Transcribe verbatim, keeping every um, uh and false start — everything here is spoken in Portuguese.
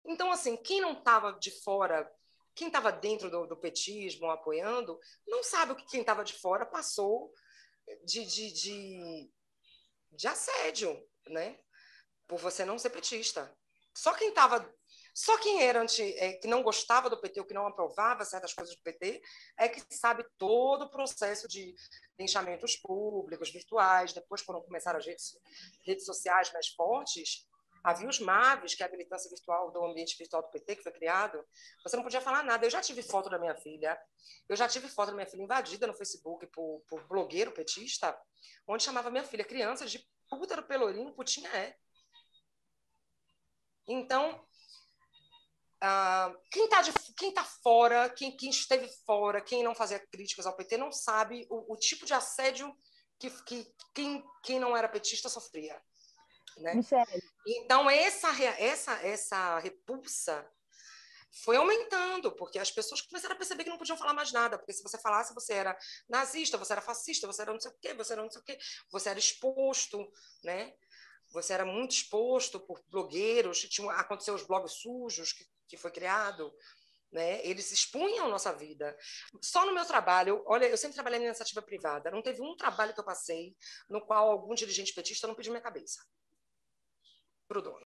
Então, assim, quem não estava de fora, quem estava dentro do, do petismo, apoiando, não sabe o que quem estava de fora passou de, de, de, de assédio, né? Por você não ser petista. Só quem estava, só quem era anti, é, que não gostava do P T ou que não aprovava certas coisas do P T é que sabe todo o processo de linchamentos públicos, virtuais. Depois, quando começaram as redes, redes sociais mais fortes, havia os MAVs, que é a militância virtual do ambiente virtual do P T, que foi criado. Você não podia falar nada. Eu já tive foto da minha filha, eu já tive foto da minha filha invadida no Facebook por, por blogueiro petista, onde chamava minha filha criança de puta do Pelourinho, putinha é. Então, uh, quem está quem tá fora, quem, quem esteve fora, quem não fazia críticas ao P T, não sabe o, o tipo de assédio que, que quem, quem não era petista sofria. Né? Michele. Então, essa, essa, essa repulsa foi aumentando, porque as pessoas começaram a perceber que não podiam falar mais nada, porque se você falasse, você era nazista, você era fascista, você era não sei o quê, você era não sei o quê, você era exposto, né? Você era muito exposto por blogueiros, tinha, aconteceu os blogs sujos que, que foi criado, né? Eles expunham a nossa vida. Só no meu trabalho, olha, eu sempre trabalhei em iniciativa privada, não teve um trabalho que eu passei no qual algum dirigente petista não pediu minha cabeça pro dono.